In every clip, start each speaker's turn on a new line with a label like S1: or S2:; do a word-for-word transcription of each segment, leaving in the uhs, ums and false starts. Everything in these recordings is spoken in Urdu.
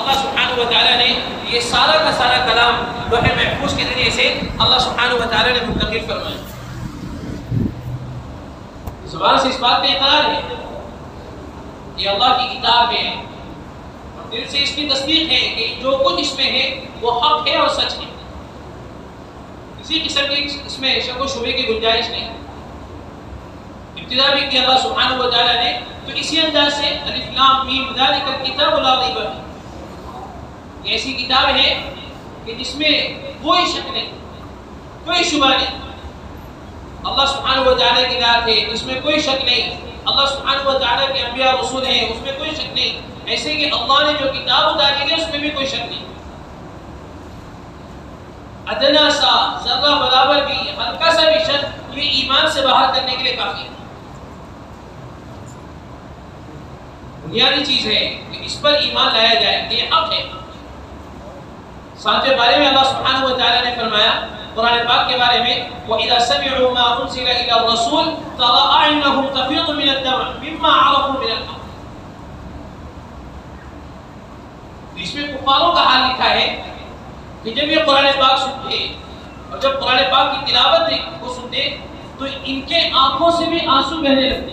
S1: اللہ سبحانہ و تعالیٰ نے یہ سارا کا سارا کلام لوح محفوظ کے ذریعے سے اللہ سبحانہ و تعالیٰ نے منتقل فرمایا. زبان سے اس بات کا اقرار ہے یہ اللہ کی کتاب ہے اور دل سے اس کی تصدیق ہے کہ جو کچھ اس میں ہے وہ حق ہے اور سچ ہے. کسی قسم کی اس میں شک و شبے کی گنجائش نہیں. ابتدا بھی کہ اللہ سبحانہ و تعالیٰ نے تو اسی انداز سے الف لام میم ذالک الکتاب لا ریب فیہ، یہ ایسی کتاب ہے کہ جس میں کوئی شک نہیں، کوئی شبہ نہیں. اللہ سبحانہ و تعالیٰ کی ذات ہے اس میں کوئی شک نہیں. اللہ سبحانہ و تعالیٰ کے انبیاء رسول ہیں اس میں کوئی شک نہیں. ایسے کہ اللہ نے جو کتاب اتاری ہے اس میں بھی کوئی شک نہیں. ادنا سا ذرہ برابر بھی ہلکا سا بھی شک یہ ایمان سے باہر کرنے کے لیے کافی ہے. بنیادی چیز ہے کہ اس پر ایمان لایا جائے کہ یہ حق ہے. ساتویں بارے میں اللہ سبحانہ و تعالیٰ نے فرمایا قرآن پاک کے بارے میں وَإِذَا سَمِعُوا مَا أُنزِلَ إِلَى الرَّسُولِ تَرَىٰ أَعْيُنَهُمْ تَفِيضُ مِنَ الدَّمْعِ مِمَّا عَرَفُوا مِنَ الْحَقِّ. اس میں کفاروں کا حال لکھا ہے کہ جب یہ قرآن پاک سنتے اور جب قرآن پاک کی تلاوت کو سنتے تو ان کے آنکھوں سے بھی آنسو بہنے لگتے.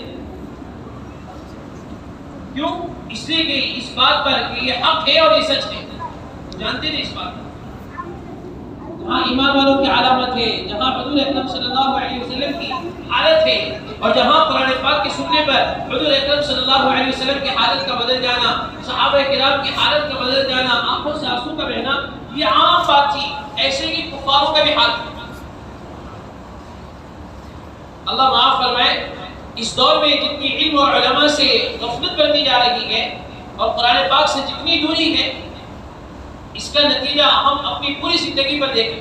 S1: کیوں؟ اس لیے کہ اس بات پر کہ یہ حق ہے اور یہ سچ ہے. جانتے تھے اس بات کو. جہاں ایمان والوں کی علامت ہے، جہاں حضور اکرم صلی اللہ علیہ وسلم کی حالت ہے اور جہاں قرآن پاک کے سننے پر حضور اکرم صلی اللہ علیہ وسلم کی حالت کا بدل جانا، صحابہ کرام کی حالت کا بدل جانا، آنکھوں سے آنسو کا بہنا، یہ عام بات تھی. ایسے ہی کفاروں کا بھی حال تھا. اللہ معاف فرمائے اس دور میں جتنی علم اور علماء سے غفلت بڑھتی جا رہی ہے اور قرآن پاک سے جتنی دوری ہے اس کا نتیجہ ہم اپنی پوری زندگی پر دیکھیں.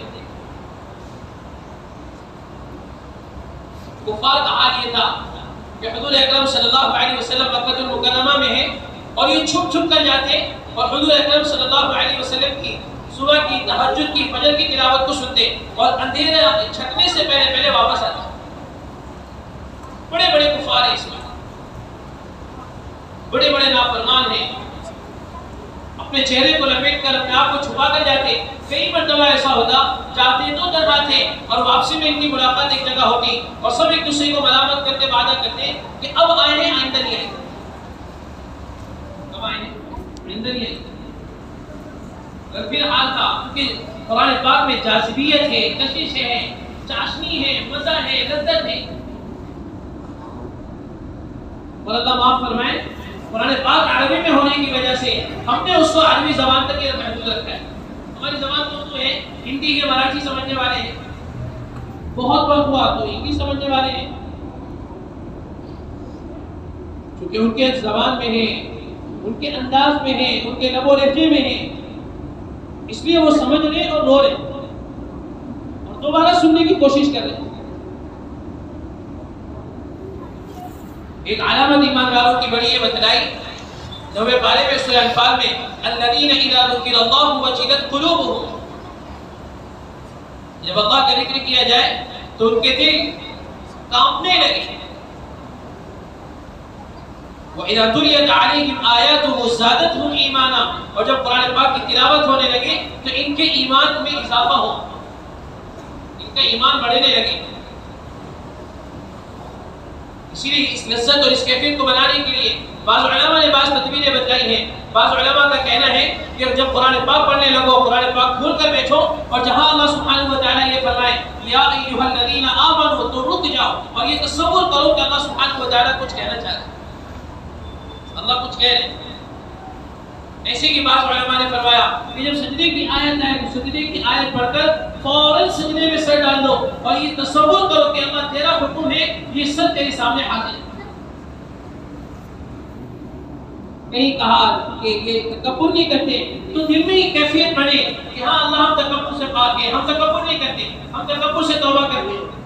S1: کفار کا حال یہ تھا کہ حضور اکرم صلی اللہ علیہ وسلم مکہ المکرمہ میں ہیں اور یہ چھپ چھپ کر جاتے اور حضور اکرم صلی اللہ علیہ وسلم کی صبح کی تہجد کی فجر کی تلاوت کو سنتے اور اندھیرے چھٹنے سے پہلے پہلے واپس آتے. بڑے بڑے کفار ہیں اس میں، بڑے بڑے نافرمان ہیں، اپنے چہرے کو لپیٹ کر اپنے آپ کو چھپا کر جاتے. کئی مرتبہ ایسا ہوتا جاتے تو دربار تھے اور واپسی میں ان کی ملاقات ایک جگہ ہوتی اور سب ایک دوسرے کو ملامت کرتے وعدہ کرتے کہ اب آئے ہیں آئندہ نہیں آئیں گے. اب آئے ہیں آئندہ نہیں آئیں گے. اگر پھر حال تھا کیونکہ قرآن پاک میں جاذبیت ہے، کشش ہے، چاشنی ہے، مزہ ہے، لذت ہے. اور اللہ معاف فرمائے قرآن پاک عربی میں ہونے کی وجہ سے ہم نے اس کو عربی زبان تک محدود رکھا ہے. ہماری زبان تو اردو ہے، ہندی ہے، مراٹھی سمجھنے والے ہیں، بہت وقت ہوا تو انگلش سمجھنے والے ہیں. چونکہ ان کے زبان میں ہے، ان کے انداز میں ہے، ان کے لب و لہجے میں ہے، اس لیے وہ سمجھ رہے اور رو رہے اور دوبارہ سننے کی کوشش کر رہے. ایک علامت ایمان والوں کی بڑی یہ بتلائی نوے پارے میں سورہ انفال میں الذین اذا ذکر اللہ وجلت قلوبهم، جب اللہ کا ذکر کیا جائے تو ان کے دل کانپنے لگے. وَإِذَا تُلِيَتْ عَلَيْهِمْ آيَاتُهُ زَادَتْهُمْ ایمانا، اور جب قرآن پاک کی تلاوت ہونے لگے تو ان کے ایمان میں اضافہ ہو، ان کا ایمان بڑھنے لگے. اسی لیے اس لذت اور اس کیفیت کو بنانے کے لیے بعض علماء نے بعض تدبیریں بتائی ہیں. بعض علماء کا کہنا ہے کہ جب قرآن پاک پڑھنے لگو قرآن پاک کھول کر بیٹھو اور جہاں اللہ سبحانہ و تعالیٰ یہ فرمائے یا ایھا الذین آمنوا تو رک جاؤ اور یہ تصور کرو کہ اللہ سبحانہ و تعالیٰ کچھ کہنا چاہ رہے ہیں، اللہ کچھ کہہ رہے ہیں. ایسے کہ بعض علماء نے فرمایا کہ جب سجدے کی آیت آئے تو سجدے کی آیت پڑھ کر فوراً سجدے میں سر ڈال دو اور یہ تصور کرو کہ اللہ تیرا حکم ہے، یہ سب تیرے سامنے حاضر ہے. کہیں کہا کہ یہ تکبر نہیں کرتے تو دل میں یہ کیفیت بنے کہ ہاں اللہ ہم تکبر سے پاک ہے، ہم تکبر نہیں کرتے، ہم تکبر سے توبہ کرتے ہیں.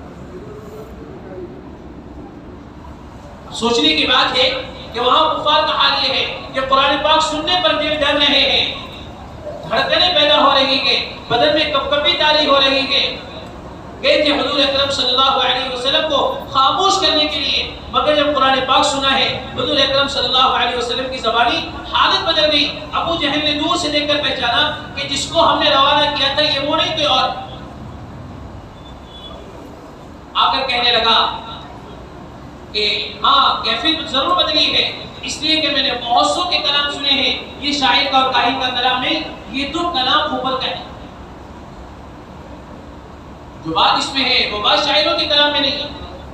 S1: سوچنے کی بات ہے کہ وہاں کفار کا حال یہ ہے کہ قرآن پاک سننے پر دل ڈر رہے ہیں، دھڑکنیں پیدا ہو رہی ہیں، بدن میں کپکپی تاری ہو رہی ہے، گئے تھے حضور اکرم صلی اللہ علیہ وسلم کو خاموش کرنے کے لیے، مگر جب قرآن پاک سنا ہے حضور اکرم صلی اللہ علیہ وسلم کی زبانی حالت بدل گئی۔ ابو جہل نے دور سے دیکھ کر پہچانا کہ جس کو ہم نے روانہ کیا تھا یہ وہ نہیں کوئی اور، آ کر کہنے لگا کہ ہاں کیفیت ضرور بدلی ہے، اس لیے کہ میں نے بہت سو کے کلام سنے ہیں، یہ شاعر کا اور کاہن کا کلام نہیں، یہ تو کلام اوپر کا ہے، جو بات اس میں ہے وہ بات شاعروں کے کلام میں نہیں ہے۔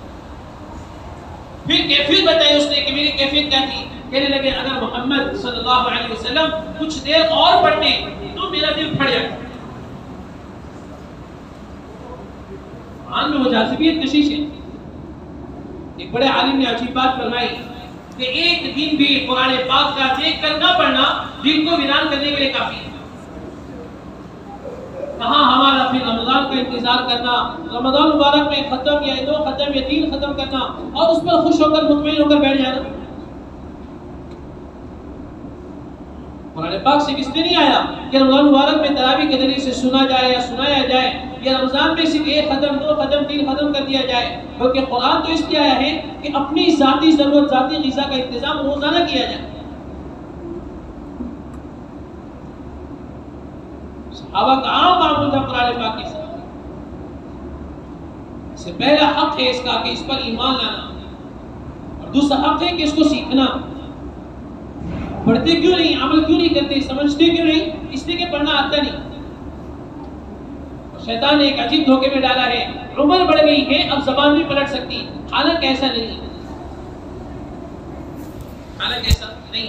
S1: پھر کیفیت بتائی اس نے کہ میری کیفیت کیا تھی، کہنے لگے اگر محمد صلی اللہ علیہ وسلم کچھ دیر اور پڑھتے تو میرا دل پھٹ جاتا۔ قرآن میں وہ جاذبیت کشش ہے۔ ایک بڑے عالم نے عجیب بات فرمائی کہ ایک دن بھی قرآن پاک کا دیکھ کر نہ پڑھنا دل کو ویران کرنے کے لیے کافی ہے۔ کہاں ہمارا پھر رمضان کا انتظار کرنا، رمضان مبارک میں ختم یا دو ختم یا تین ختم کرنا اور اس پر خوش ہو کر مطمئن ہو کر بیٹھ جانا۔ قرآن پاک سے کس نے نہیں آیا کہ رمضان مبارک میں تراویح کے ذریعے سے سنا جائے یا سنایا جائے یا رمضان میں صرف ایک ختم دو ختم تین ختم کر دیا جائے، کیونکہ قرآن تو اس لیے آیا ہے کہ اپنی ذاتی ضرورت ذاتی غذا کا انتظام روزانہ کیا جائے۔ صحابہ کا عام معمول تھا قرآن پاک کے ساتھ۔ اس سے پہلا حق ہے اس کا کہ اس پر ایمان لانا، اور دوسرا حق ہے کہ اس کو سیکھنا۔ پڑھتے کیوں نہیں، عمل کیوں نہیں کرتے، سمجھتے کیوں نہیں، اس لیے کہ پڑھنا آتا نہیں۔ اور شیطان نے ایک عجیب دھوکے میں ڈالا ہے، عمر بڑھ گئی ہے اب زبان بھی پلٹ سکتی، حالانکہ ایسا نہیں، حالانکہ ایسا نہیں،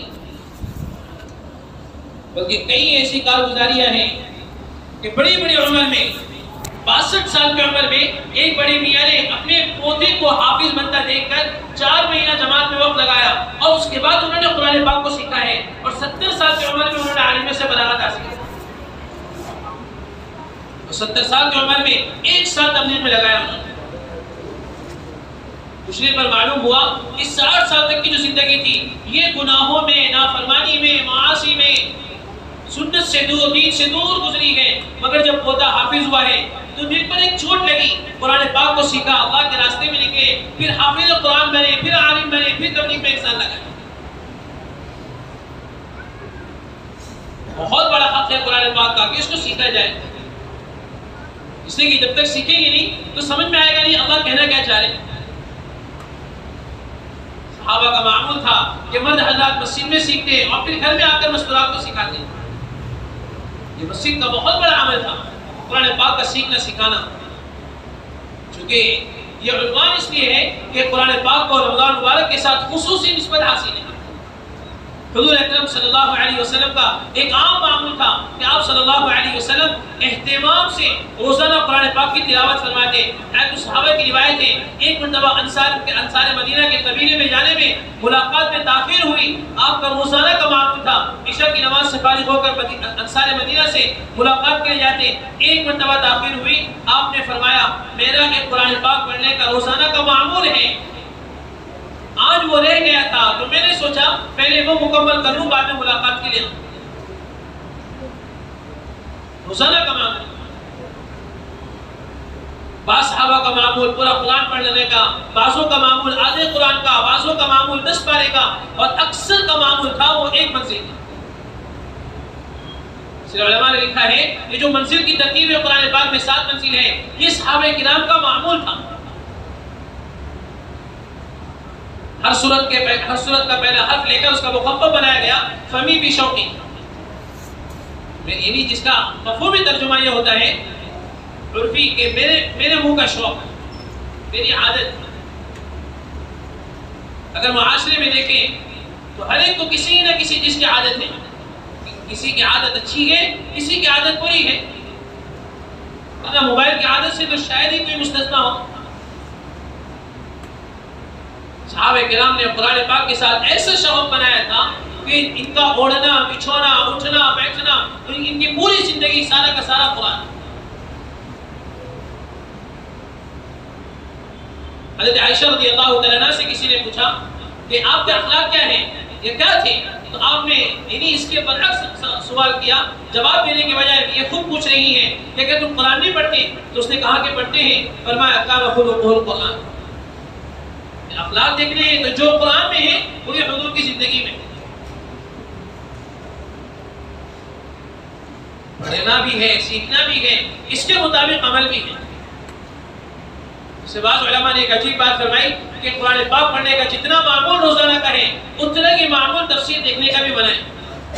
S1: بلکہ کئی ایسی کارگزاریاں ہیں کہ بڑی بڑی عمر میں باسٹھ سال کی عمر میں ایک بڑے میاں نے اپنے پوتے کو حافظ بنتا دیکھ کر چار مہینہ جماعت میں وقت لگایا اور اس کے بعد انہوں نے قرآن پاک کو سیکھا ہے، اور ستر سال کی عمر میں انہوں نے عالم سے بلاغت حاصل کی، اور ستر سال کی عمر میں ایک سال تبلیغ میں لگایا انہوں نے۔ پوچھنے پر معلوم ہوا کہ ساٹھ سال تک کی جو زندگی تھی یہ گناہوں میں، نافرمانی میں، معاصی میں، سنت سے دور، دین سے دور گزری ہے، مگر جب پوتا حافظ ہوا ہے تو دل پر ایک چوٹ لگی، قرآن پاک کو سیکھا، اللہ کے راستے میں نکلے، پھر حافظ قرآن بنے، پھر عالم بنے، پھر تبلیغ میں ایک سال لگا۔ بہت بڑا حق ہے قرآن پاک کا کہ اس کو سیکھا جائے، اس لیے کہ جب تک سیکھیں گے نہیں تو سمجھ میں آئے گا نہیں اللہ کہنا کیا چاہ رہے ہیں۔ صحابہ کا معمول تھا کہ مرد حضرات مسجد میں سیکھتے اور پھر گھر میں آ کر مستورات کو سکھاتے، یہ مسجد کا بہت بڑا عمل تھا قرآن پاک کا سیکھنا سکھانا، چونکہ یہ عنوان اس لیے ہے کہ قرآن پاک کو رمضان مبارک کے ساتھ خصوصی نسبت حاصل ہے۔ حضور اکرم صلی اللہ علیہ وسلم کا ایک عام معمول تھا کہ آپ صلی اللہ علیہ وسلم اہتمام سے روزانہ قرآن پاک کی تلاوت فرماتے۔ ایک صحابہ کی روایت ہے ایک مرتبہ انصار کے انصار مدینہ کے قبیلے میں جانے میں ملاقات میں تاخیر ہوئی، آپ کا روزانہ کا معمول تھا عشاء کی نماز سے فارغ ہو کر انصار مدینہ سے ملاقات کے لیے جاتے، ایک مرتبہ تاخیر ہوئی، آپ نے فرمایا میرا ایک قرآن پاک پڑھنے کا روزانہ کا معمول ہے، آج وہ رہ گیا تھا تو میں نے سوچا پہلے وہ مکمل کر لوں بعد میں ملاقات کے لیے۔ روزانہ کا معمول، بعض صحابہ کا معمول پورا قرآن پڑھ لینے کا، بعضوں کا معمول آدھے قرآن کا، بعضوں کا معمول دس پارے کا، اور اکثر کا معمول تھا وہ ایک منزل کا۔ علماء نے لکھا ہے کہ جو منزل کی ترتیب ہے قرآن پاک میں سات منزل ہے، یہ صحابہ کرام کا معمول تھا۔ ہر سورت کے ہر سورت کا پہلا حرف لے کر اس کا مخفف بنایا گیا، فمی بھی شوقی، یعنی جس کا مفہومی ترجمہ یہ ہوتا ہے عرفی کہ میرے میرے منہ کا شوق، میری عادت۔ اگر معاشرے میں دیکھیں تو ہر ایک کو کسی نہ کسی چیز کی عادت ہے، کسی کی عادت اچھی ہے، کسی کی عادت بری ہے۔ اگر موبائل کی عادت سے تو شاید ہی کوئی مستثنا ہو۔ صحابہ کرام نے قرآن پاک کے ساتھ ایسا شوق بنایا تھا کہ ان کا اوڑھنا، بچھونا، اٹھنا، بیٹھنا، ان کی پوری زندگی سارا کا سارا قرآن۔ حضرت عائشہ رضی اللہ تعالیٰ عنہ سے کسی نے پوچھا کہ آپ کے اخلاق کیا ہیں، یہ کیا تھے؟ تو آپ نے یعنی اس کے برعکس سوال کیا، جواب دینے کے بجائے یہ خود پوچھ رہی ہیں کہ کہ تم قرآن نہیں پڑھتے؟ تو اس نے کہا کہ پڑھتے ہیں۔ فرمایا کان خلقہ القرآن، اخلاق دیکھ رہے ہیں تو جو قرآن میں ہے وہی حضور کی زندگی میں، پڑھنا بھی ہے، سیکھنا بھی ہے، اس کے مطابق عمل بھی ہے۔ اس سے بعض علماء نے ایک عجیب بات فرمائی کہ قرآن پاک پڑھنے کا جتنا معمول روزانہ کا ہے اتنا کی معمول تفسیر دیکھنے کا بھی بنائے۔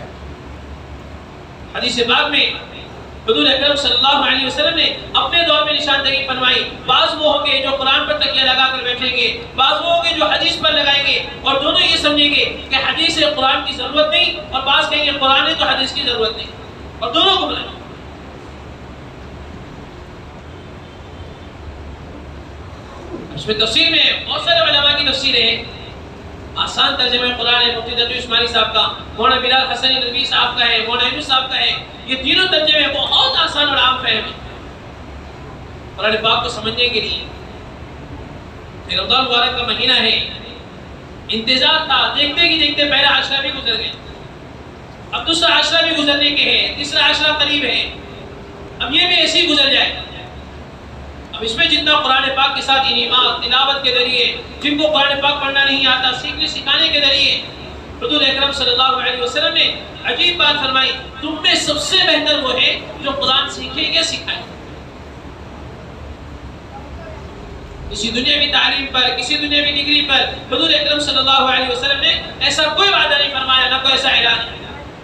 S1: حدیث پاک میں حضور اکرم صلی اللہ علیہ وسلم نے اپنے دور میں نشاندہی فرمائی، بعض وہ ہوں گے جو قرآن پر تکیہ لگا کر بیٹھیں گے، بعض وہ ہوں گے جو حدیث پر لگائیں گے، اور دونوں یہ سمجھیں گے کہ حدیث ہے قرآن کی ضرورت نہیں، اور بعض کہیں گے قرآن ہے تو حدیث کی ضرورت نہیں، اور دونوں کو بلائیں۔ اس میں تفسیر میں بہت سارے علماء کی تفسیریں ہیں۔ آسان ترجمہ قرآن ہے مفتی تقی عثمانی صاحب کا، مولانا بلال حسن ندوی صاحب کا ہے، مولانا یونس صاحب کا ہے، یہ تینوں ترجمے بہت آسان اور عام فہم ہیں قرآن پاک کو سمجھنے کے لیے۔ پھر رمضان مبارک کا مہینہ ہے، انتظار تھا، دیکھتے ہی دیکھتے پہلا عشرہ بھی گزر گئے، اب دوسرا عشرہ بھی گزرنے کے ہے، تیسرا عشرہ قریب ہے، اب یہ بھی ایسے ہی گزر جائے۔ اب اس میں جتنا قرآن پاک کے ساتھ انعامات تلاوت کے ذریعے، جن کو قرآن پاک پڑھنا نہیں آتا سیکھنے سکھانے کے ذریعے، حضور اکرم صلی اللہ علیہ وسلم نے عجیب بات فرمائی، تم میں سب سے بہتر وہ ہے جو قرآن سیکھیں گے سکھائیں۔ کسی دنیاوی تعلیم پر، کسی دنیاوی ڈگری پر حضور اکرم صلی اللہ علیہ وسلم نے ایسا کوئی وعدہ نہیں فرمایا، نہ کوئی ایسا اعلان نہیں۔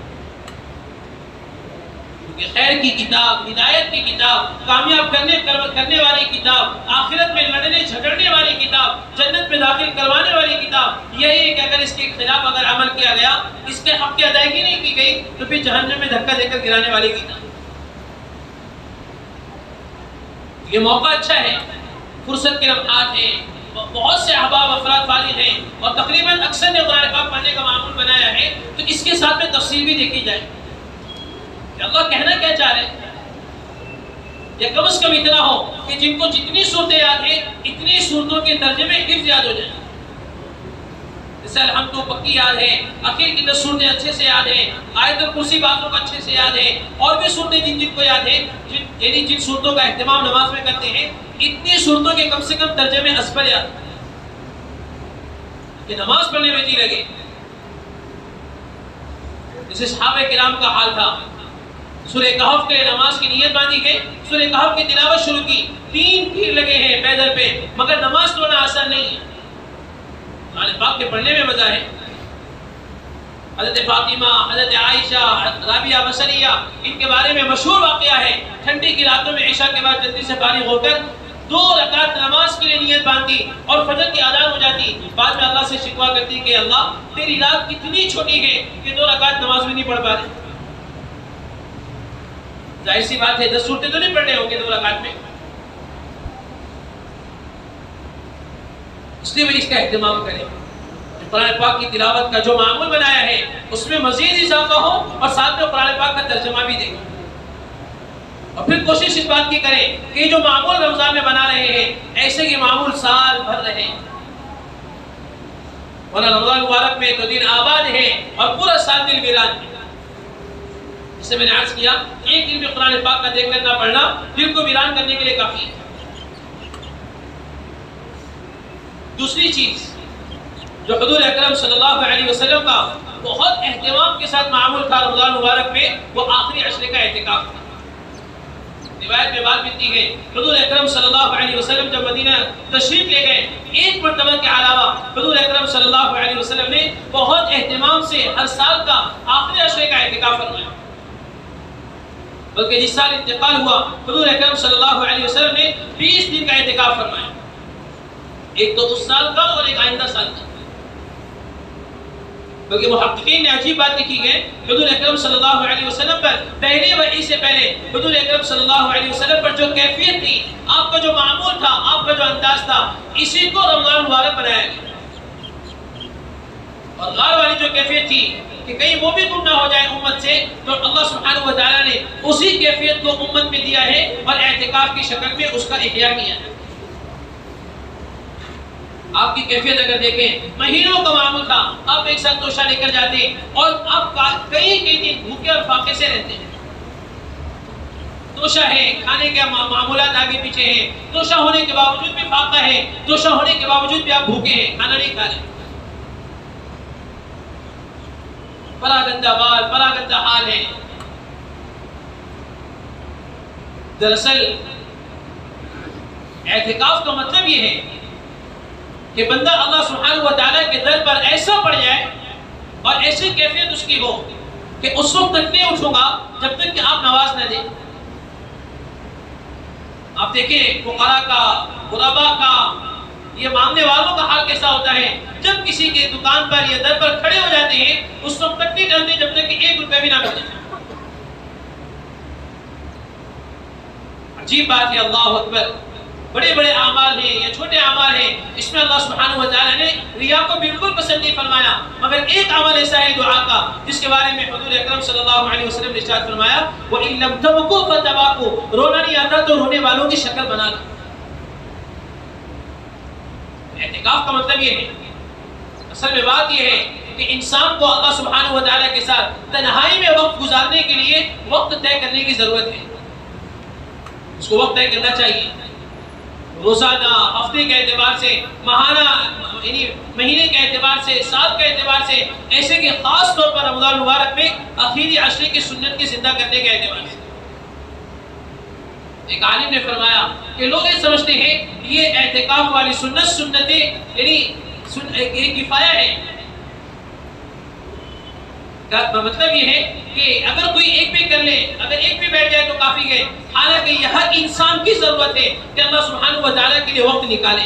S1: خیر کی کتاب، ہدایت کی کتاب، کامیاب کرنے کرنے والی کتاب، آخرت میں لڑنے جھگڑنے والی کتاب، جنت میں داخل کروانے والی کتاب، یہ ہے کہ اگر اس کے خلاف اگر عمل کیا گیا، اس کے حق کی ادائیگی نہیں کی گئی تو پھر جہنم میں دھکا دے کر گرانے والی کتاب۔ یہ موقع اچھا ہے، فرصت کے لمحات ہیں، بہت سے احباب افراد فارغ ہیں، اور تقریباً اکثر نے قرآن پاک پڑھنے کا معمول بنایا ہے، تو اس کے ساتھ میں تفسیر بھی دیکھی جائے کہ اللہ کہنا کیا چاہ رہے ہیں، یا کم از کم اتنا ہو کہ جن کو جتنی صورتیں یاد ہیں اتنی صورتوں کے ترجمے حفظ یاد ہو جائیں۔ جیسے الحمد تو پکی یاد ہے، اخیر کی دس صورتیں اچھے سے یاد ہیں، آیت الکرسی بعضوں کو اچھے سے یاد ہے، اور بھی صورتیں جن جن کو یاد ہیں، جن یعنی جن صورتوں کا اہتمام نماز میں کرتے ہیں، اتنی صورتوں کے کم سے کم ترجمے اسپر یاد کہ نماز پڑھنے میں جی لگے۔ جیسے صحابہ کرام کا حال تھا، سورہ کہف کے نماز کی نیت باندھی گئی، سورہ کہف کی تلاوت شروع کی، تین تیر لگے ہیں پیدل پہ، مگر نماز پڑھنا آسان نہیں ہے۔ قرآن پاک کے پڑھنے میں مزہ ہے۔ حضرت فاطمہ، حضرت عائشہ، رابعہ بصریہ، ان کے بارے میں مشہور واقعہ ہے، ٹھنڈی کی راتوں میں عشاء کے بعد جلدی سے فارغ ہو کر دو رکعت نماز کے لیے نیت باندھی، اور فجر کی اذان ہو جاتی، بعد میں اللہ سے شکوہ کرتی کہ اللہ تیری رات کتنی چھوٹی ہے کہ دو رکعت نماز بھی نہیں پڑھ پا رہے۔ ظاہر سی بات ہے دس صورتیں تو نہیں پڑھنے ہوں گے دو رکعت میں، اس لیے بھی اس کا اہتمام کریں۔ قرآن پاک کی تلاوت کا جو معمول بنایا ہے اس میں مزید اضافہ ہو، اور ساتھ میں قرآن پاک کا ترجمہ بھی دیں، اور پھر کوشش اس بات کی کریں کہ جو معمول رمضان میں بنا رہے ہیں ایسے کہ معمول سال بھر رہے، ورنہ رمضان مبارک میں تو دن آباد ہے اور پورا سال دل ویران ہے۔ جس سے میں نے عرض کیا ایک دن بھی قرآن پاک کا دیکھ کر نہ پڑھنا دل کو ویران کرنے کے لیے کافی ہے۔ دوسری چیز جو حضور اکرم صلی اللہ علیہ وسلم کا بہت اہتمام کے ساتھ معمول تھا رمضان مبارک میں، وہ آخری عشرے کا اعتکاف تھا۔ روایت میں بات ملتی ہے حضور اکرم صلی اللہ علیہ وسلم جب مدینہ تشریف لے گئے، ایک مرتبہ کے علاوہ حضور اکرم صلی اللہ علیہ وسلم نے بہت اہتمام سے ہر سال کا آخری عشرے کا اعتکاف فرمایا، بلکہ جس سال انتقال ہوا حضور اکرم صلی اللہ علیہ وسلم نے بیس دن کا اعتکاف فرمایا، ایک تو اس سال کا اور ایک آئندہ سال کا۔ بلکہ محققین نے عجیب بات لکھی ہے، حضور اکرم صلی اللہ علیہ وسلم پر پہلے وحی سے پہلے حضور اکرم صلی اللہ علیہ وسلم پر جو کیفیت تھی، آپ کا جو معمول تھا، آپ کا جو انداز تھا، اسی کو رمضان مبارک بنایا گیا۔ اور غار والی جو کیفیت تھی کہ کہیں وہ بھی گم نہ ہو جائے امت سے، تو اللہ سبحانہ و تعالیٰ نے اسی کیفیت کو امت میں دیا ہے اور اعتکاف کی شکل میں اس کا احیاء کیا ہے۔ آپ کی کیفیت اگر دیکھیں، مہینوں کا معمول تھا، آپ ایک ساتھ توشہ لے کر جاتے ہیں اور آپ کئی کئی دن بھوکے اور فاقے سے رہتے ہیں۔ توشہ ہے، کھانے کے معمولات آگے پیچھے ہیں، توشہ ہونے کے باوجود بھی فاقہ ہے، توشہ ہونے کے باوجود بھی آپ بھوکے ہیں، کھانا نہیں کھا رہے۔ بڑا گندہ بال، بڑا گندہ حال ہے۔ دراصل اعتکاف کا مطلب یہ ہے کہ بندہ اللہ سبحانہ و تعالیٰ کے در پر ایسا پڑ جائے اور ایسی کیفیت اس کی ہو کہ اس وقت تک نہیں اٹھوں گا جب تک کہ آپ نواز نہ دیں۔ آپ دیکھیں فقراء کا، غرباء کا، یہ مانگنے والوں کا حال کیسا ہوتا ہے۔ جب کسی کے دکان پر یا در پر کھڑے ہو جاتے ہیں اس وقت تک نہیں ڈلتے جب تک کہ ایک روپے بھی نہ ملے۔ عجیب بات ہے، اللہ اکبر۔ بڑے بڑے اعمال ہیں یا چھوٹے اعمال ہیں، اس میں اللہ سبحانہ و تعالیٰ نے ریا کو بالکل پسند نہیں فرمایا، مگر ایک عمل ایسا ہے دعا کا جس کے بارے میں حضور اکرم صلی اللہ علیہ وسلم نے ارشاد فرمایا وَإِن لَمْ تَبْكُوا فَتَبَاكُوا، رونا نہیں آتا تو رونے والوں کی شکل بنا لو۔ اعتکاف کا مطلب یہ ہے، اصل میں بات یہ ہے کہ انسان کو اللہ سبحانہ و تعالیٰ کے ساتھ تنہائی میں وقت گزارنے کے لیے وقت طے کرنے کی ضرورت ہے۔ اس کو وقت طے کرنا چاہیے، روزانہ، ہفتے کے اعتبار سے، ماہانہ یعنی مہینے کے اعتبار سے، سال کے اعتبار سے، ایسے کہ خاص طور پر رمضان مبارک میں آخری عشرے کی سنت کی زندہ کرنے کے اعتبار سے۔ ایک عالم نے فرمایا کہ لوگ یہ سمجھتے ہیں یہ اعتکاف والی سنت سنتیں یعنی ایک کفایہ ہے، مطلب یہ ہے کہ اگر کوئی ایک بھی کر لے، اگر ایک بھی بیٹھ جائے تو کافی ہے، حالانکہ یہ ہر انسان کی ضرورت ہے کہ اللہ سبحانہ و تعالیٰ کے لیے وقت نکالے۔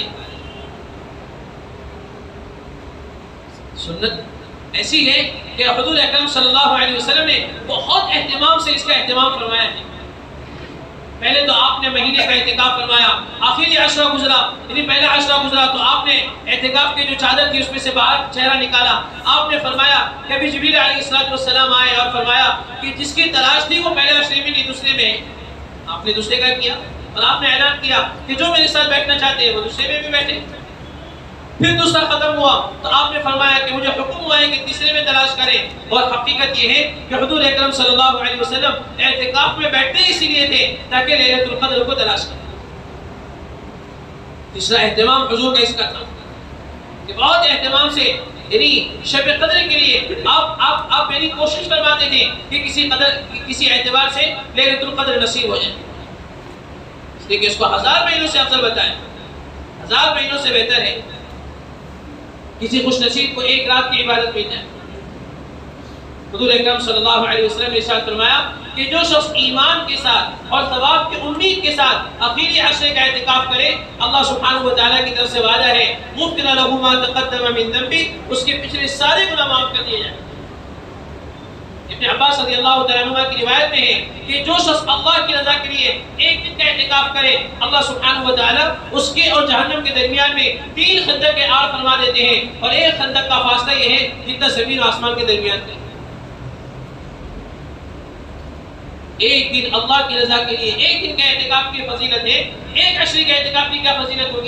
S1: سنت ایسی ہے کہ حضور اکرم صلی اللہ علیہ وسلم نے بہت اہتمام سے اس کا اہتمام فرمایا ہے۔ پہلے تو آپ نے مہینے کا اعتکاف فرمایا، آخری عشرہ گزرا یعنی پہلا عشرہ گزرا تو آپ نے اعتکاف کی جو چادر تھی اس میں سے باہر چہرہ نکالا۔ آپ نے فرمایا کہ ابھی جبریل علیہ السلام آئے اور فرمایا کہ جس کی تلاش تھی وہ پہلے عشرے میں نہیں دوسرے میں ہے۔ آپ نے دوسرے کا کیا اور آپ نے اعلان کیا کہ جو میرے ساتھ بیٹھنا چاہتے ہیں وہ دوسرے میں بھی بیٹھے۔ پھر دوسرا ختم ہوا تو آپ نے فرمایا کہ مجھے حکم ہوا ہے کہ تیسرے میں تلاش کریں، اور حقیقت یہ ہے کہ حضور اکرم صلی اللہ علیہ وسلم اعتکاف میں بیٹھتے اسی لیے تھے تاکہ لیلۃ القدر کو تلاش کریں۔ تیسرا اہتمام حضور کا اس کا تھا کہ بہت اہتمام سے یعنی شب قدر کے لیے آپ آپ آپ میری کوشش فرماتے تھے کہ کسی قدر کسی اعتبار سے لیلۃ القدر نصیب ہو جائے، اس لیے کہ اس کو ہزار مہینوں سے افضل بتائیں، ہزار مہینوں سے بہتر ہے کسی خوش نصیب کو ایک رات کی عبادت مل جائے۔ حضور اکرم صلی اللہ علیہ وسلم نے ارشاد فرمایا کہ جو شخص ایمان کے ساتھ اور ثواب کی امید کے ساتھ آخری عشرے کا اعتکاف کرے، اللہ سبحانہ و تعالیٰ کی طرف سے وعدہ ہے غفر لہ ما تقدم من ذنبہ، اس کے پچھلے سارے گناہ معاف کر دیے جائیں۔ ابن عباس رضی اللہ تعالیٰ عنہ کی روایت میں ہے کہ جو شخص اللہ کی رضا کے لیے ایک دن کا اعتکاف کرے، اللہ سبحانہ و تعالیٰ اس کے اور جہنم کے درمیان میں تین خندق کے آڑ فرما دیتے ہیں، اور ایک خندق کا فاصلہ یہ ہے جتنا زمین و آسمان کے درمیان ہے۔ ایک دن اللہ کی رضا کے لیے ایک دن کا اعتکاف کی فضیلت ہے، ایک عشرے کے اعتکاف کی کیا فضیلت ہوگی؟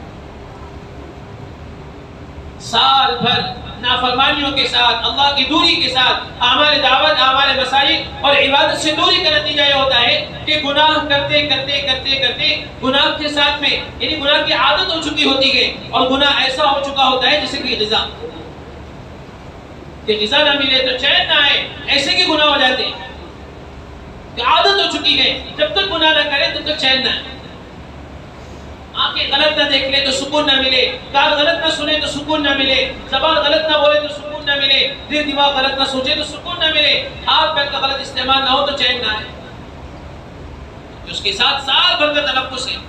S1: سال بھر نافرمانیوں کے ساتھ، اللہ کی دوری کے ساتھ، اعمال دعوت، اعمال مساجد اور عبادت سے دوری کا نتیجہ یہ ہوتا ہے کہ گناہ کرتے کرتے کرتے کرتے گناہ کے ساتھ میں یعنی گناہ کی عادت ہو چکی ہوتی ہے، اور گناہ ایسا ہو چکا ہوتا ہے جیسے کہ غذا کہ غذا نہ ملے تو چین نہ آئے، ایسے کہ گناہ ہو جاتے ہیں کہ عادت ہو چکی ہے، جب تک گناہ نہ کرے تب تک چین نہ آئے۔ آنکھیں غلط نہ دیکھ لے تو سکون نہ ملے، کان غلط نہ سنے تو سکون نہ ملے، زبان غلط نہ بولے تو سکون نہ ملے، دل دماغ غلط نہ سوچے تو سکون نہ ملے، ہاتھ پیر کا غلط استعمال نہ ہو تو چین نہ آئے۔ اس کے ساتھ سال بھر کا تلفظ ہے۔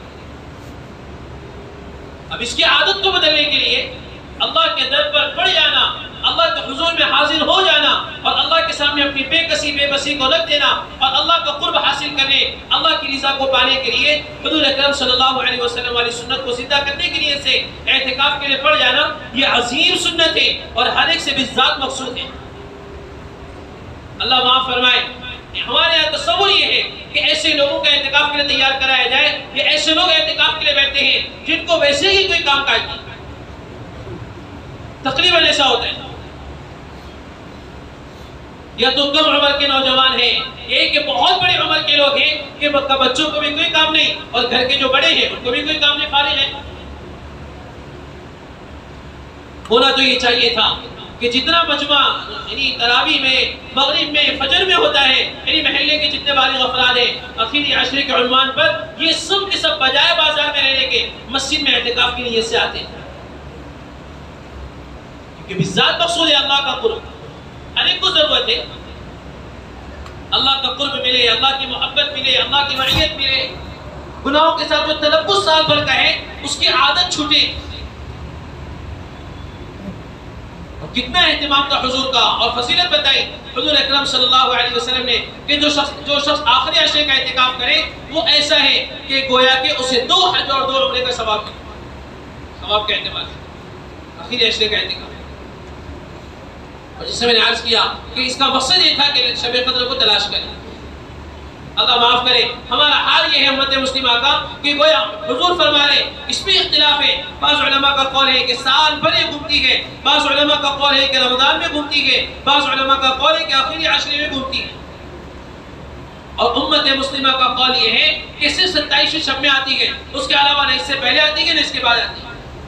S1: اب اس کی عادت کو بدلنے کے لیے اللہ کے در پر پڑ جانا، اللہ کے حضور میں حاضر ہو جانا، اور اللہ کے سامنے اپنی بے کسی بے بسی کو رکھ دینا، اور اللہ کا قرب حاصل کرنے، اللہ کی رضا کو پانے کے لیے حضور اکرم صلی اللہ علیہ وسلم والی سنت کو زندہ کرنے کے لیے سے اعتکاف کے لیے پڑ جانا، یہ عظیم سنت ہے اور ہر ایک سے بالذات مقصود ہے۔ اللہ معاف فرمائے، ہمارے یہاں تصور یہ ہے کہ ایسے لوگوں کا اعتکاف کے لیے تیار کرایا جائے، یہ ایسے لوگ اعتکاف کے لیے بیٹھتے ہیں جن کو ویسے ہی کوئی کام کاج نہیں، تقریباً ایسا ہوتا ہے. یا تو کم عمر کے نوجوان ہیں، ایک کہ بہت بڑے عمر کے لوگ ہیں کہ بچوں کو بھی کوئی کام نہیں اور گھر کے جو بڑے ہیں ان کو بھی کوئی کام نہیں، فارغ ہیں. ہونا تو یہ چاہیے تھا کہ جتنا مجمع یعنی تراویح میں، مغرب میں، فجر میں ہوتا ہے، یعنی محلے کے جتنے بالغ افراد ہیں اخیری عشرے کے عنوان پر، یہ سب کے سب بجائے بازار میں رہنے کے مسجد میں اعتکاف کی نیت سے آتے ہیں. کیونکہ بالذات مقصود ہے اللہ کا قرب. ہر ایک کو ضرورت ہے اللہ کا قرب ملے، اللہ کی محبت ملے، اللہ کی معیت ملے. گناہوں کے ساتھ جو تلبس سال بھر کا ہے اس کی عادت چھوٹے. کتنا اہتمام تھا حضور کا اور فضیلت بتائی حضور اکرم صلی اللہ علیہ وسلم نے کہ جو شخص جو شخص آخری عشرے کا اعتکاف کرے وہ ایسا ہے کہ گویا کہ اسے دو حج اور دو عمرے کا ثواب ملے. ثواب کا اعتماد ہے آخری عشرے کا اعتکاف. اور جس سے میں نے عرض کیا کہ اس کا مقصد یہ تھا کہ شب قدر کو تلاش کریں. اللہ معاف کرے ہمارا حال یہ ہے امت مسلمہ کا کہ گویا حضور فرما رہے اس میں اختلاف ہے. بعض علماء کا قول ہے کہ سال بھر یہ گھومتی ہے، بعض علماء کا قول ہے کہ رمضان میں گھومتی ہے، بعض علماء کا قول ہے کہ آخری عشرے میں گھومتی ہے. اور امت مسلمہ کا قول یہ ہے کہ صرف ستائیس شب میں آتی ہے، اس کے علاوہ نہ اس سے پہلے آتی ہے نہ اس کے بعد آتی ہے.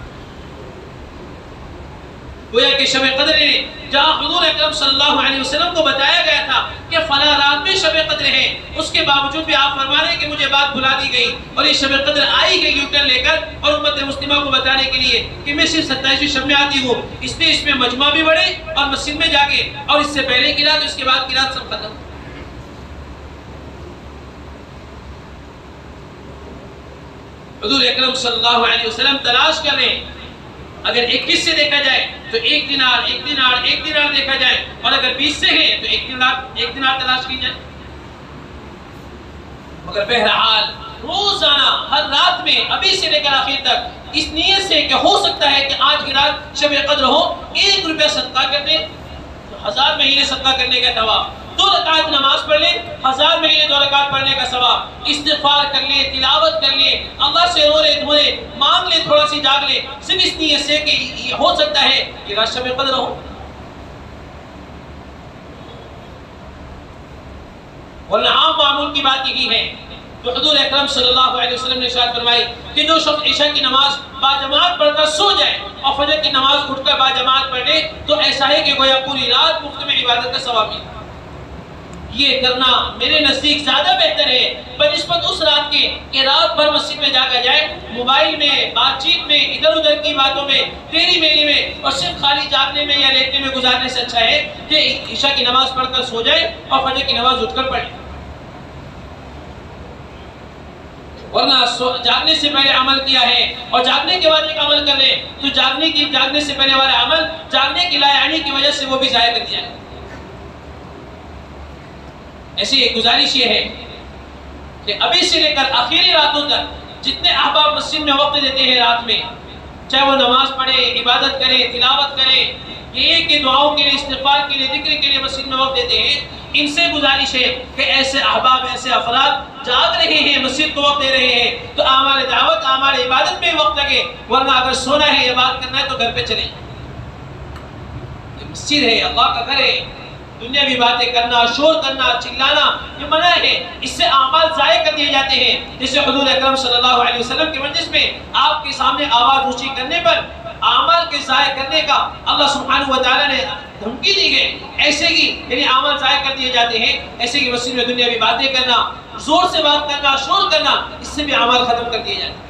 S1: گویا کہ شب قدر نے جہاں حضور اکرم صلی اللہ علیہ وسلم کو بتایا گیا تھا کہ فلاں رات میں شب قدر ہے، اس کے باوجود بھی آپ فرما رہے ہیں کہ مجھے بات بھلا دی گئی اور یہ شب قدر آئی گئی یوٹرن لے کر اور امت مسلمہ کو بتانے کے لیے کہ میں صرف ستائیسویں شب میں آتی ہوں. اس لیے اس میں مجمع بھی بڑھے اور مسجد میں جاگے اور اس سے پہلے کی رات اس کے بعد کی رات سب ختم. حضور اکرم صلی اللہ علیہ وسلم تلاش کر رہے ہیں. اگر اکیس سے دیکھا جائے تو ایک دینار ایک دینار ایک دینار دیکھا جائے، اور اگر بیس سے ہے تو ایک دینار ایک دینار تلاش کی جائے. مگر بہرحال روزانہ ہر رات میں ابھی سے لے کر آخر تک اس نیت سے کہ ہو سکتا ہے کہ آج کی رات شب قدر ہو، ایک روپیہ صدقہ کر دیں تو ہزار مہینے صدقہ کرنے کا ثواب. دو رکعت نماز پڑھ لیں، ہزار مہینے دو رکعت پڑھنے کا ثواب. استغفار کر لیں، تلاوت کر لیں، اللہ سے رو لے دھو لے، مانگ لے، تھوڑا سی جاگ لے، صرف اس نیت سے کہ یہ ہو سکتا ہے کہ رات شب قدر ہو. ورنہ عام معمول کی بات یہی ہے. تو حضور اکرم صلی اللہ علیہ وسلم نے ارشاد فرمائی کہ جو شخص عشاء کی نماز باجماعت پڑھ کر سو جائے اور فجر کی نماز اٹھ کر باجماعت پڑھ لے تو ایسا ہے کہ گویا پوری رات مفت میں عبادت کا ثواب ملے. یہ کرنا میرے نزدیک زیادہ بہتر ہے بنسبت اس رات کے کہ رات بھر مسجد میں جاگا جائے، موبائل میں، بات چیت میں، ادھر ادھر کی باتوں میں، تیری میری میں اور صرف خالی جاگنے میں یا لیٹنے میں گزارنے سے اچھا ہے کہ عشاء کی نماز پڑھ کر سو جائے اور فجر کی نماز اٹھ کر پڑھے. ورنہ جاگنے سے پہلے عمل کیا ہے اور جاگنے کے بعد ایک عمل کر لیں تو جاگنے کی جاگنے سے پہلے والا عمل جاگنے کی لا یعنی کی وجہ سے وہ بھی ضائع کر دیا ہے. ایسی ایک گزارش یہ ہے کہ ابھی سے لے کر آخری راتوں تک جتنے احباب مسجد میں وقت دیتے ہیں رات میں، چاہے وہ نماز پڑھے، عبادت کرے، تلاوت کرے، یہ کہ دعاؤں کے لیے، استغفار کے لیے، ذکر کے لیے مسجد میں وقت دیتے ہیں، ان سے گزارش ہے کہ ایسے احباب، ایسے افراد جاگ رہے ہیں، مسجد کو وقت دے رہے ہیں تو اعمال دعوت، اعمال عبادت میں وقت لگے. ورنہ اگر سونا ہے یا بات کرنا ہے تو گھر پہ چلیں. یہ مسجد ہے، اللہ کا گھر ہے. دنیاوی باتیں کرنا، شور کرنا، چلانا یہ منع ہے. اس سے اعمال ضائع کر دیے جاتے ہیں. جیسے حضور اکرم صلی اللہ علیہ وسلم کے مجلس میں آپ کے سامنے آواز اونچی کرنے پر اعمال کے ضائع کرنے کا اللہ سبحانہ و تعالیٰ نے دھمکی دی گئی. ایسے ہی یعنی اعمال ضائع کر دیے جاتے ہیں. ایسے ہی مسجد میں دنیاوی باتیں کرنا، زور سے بات کرنا، شور کرنا، اس سے بھی اعمال ختم کر دیے جاتے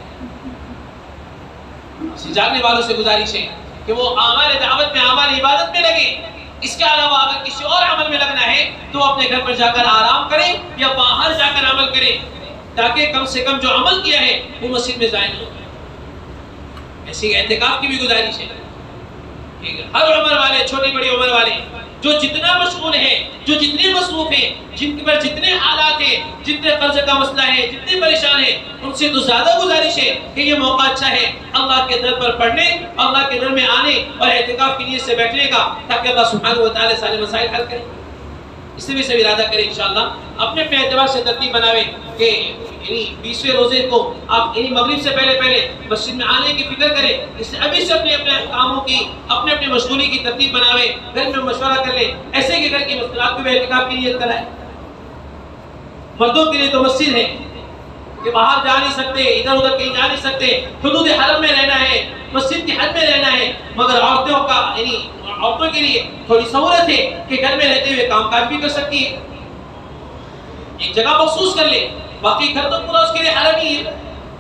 S1: ہیں. جاگنے والوں سے گزارش ہے کہ وہ اعمال دعوت میں، اعمال عبادت میں لگے. اس کے علاوہ اگر کسی اور عمل میں لگنا ہے تو اپنے گھر پر جا کر آرام کریں یا باہر جا کر عمل کریں تاکہ کم سے کم جو عمل کیا ہے وہ مسجد میں ضائع نہ ہو. ایسی اعتکاف کی بھی گزارش ہے. ہر عمر والے، چھوٹی بڑی عمر والے جو جتنا مشغول ہیں، جو جتنے مصروف ہیں، جن پر جتنے حالات ہیں، جتنے قرض کا مسئلہ ہے، جتنے پریشان ہیں، ان سے تو زیادہ گزارش ہے کہ یہ موقع اچھا ہے اللہ کے در پر پڑھنے، اللہ کے در میں آنے اور اعتکاف کی نیت سے بیٹھنے کا تاکہ اللہ سبحانہ و تعالی سارے مسائل حل کرے. اس سے بھی سب ارادہ کریں انشاءاللہ. اپنے اپنے اعتبار سے ترتیب بناویں کہ یعنی بیسویں روزے کو آپ یعنی مغرب سے پہلے پہلے مسجد میں آنے کی فکر کریں، اس سے ابھی سے اپنے اپنے کاموں کی اپنے اپنے مشغولی کی ترتیب بناویں، گھر میں مشورہ کر لیں، ایسے کہ گھر کی مشکلات کو بھی اعتکاف کی نیت کرائیں۔ مردوں کے لیے تو مسجد ہے کہ باہر جا نہیں سکتے، ادھر ادھر کہیں جا نہیں سکتے، حدود حرم میں رہنا ہے، مسجد کی حد میں رہنا ہے، مگر عورتوں کا یعنی عورتوں کے لیے تھوڑی سہولت ہے کہ گھر میں رہتے ہوئے کام کاج بھی کر سکتی ہے، ایک جگہ مخصوص کر لے، باقی گھر تو پورا اس کے لیے حرم ہی ہے،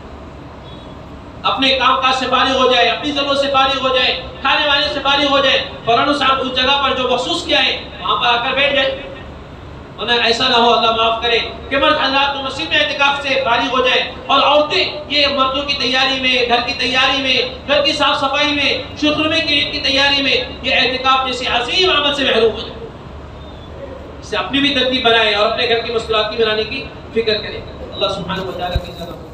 S1: اپنے کام کاج سے فارغ ہو جائے، اپنی ضرورت سے فارغ ہو جائے، کھانے وانے سے فارغ ہو جائے، فوراً اس جگہ پر جو مخصوص کیا ہے وہاں پر آ کر بیٹھ جائے، ورنہ ایسا نہ ہو اللہ معاف کرے کہ مرد حضرات مسجد میں اعتکاف سے فارغ ہو جائیں اور عورتیں یہ مردوں کی تیاری میں، گھر کی تیاری میں، گھر کی صاف صفائی میں، شکرمے کی عید کی تیاری میں یہ اعتکاف جیسے عظیم عمل سے محروم ہو جائے۔ اس سے اپنی بھی ترتیب بنائے اور اپنے گھر کی مشکلات کی بنانے کی فکر کرے۔ اللہ سبحانہ و تعالیٰ کی طرف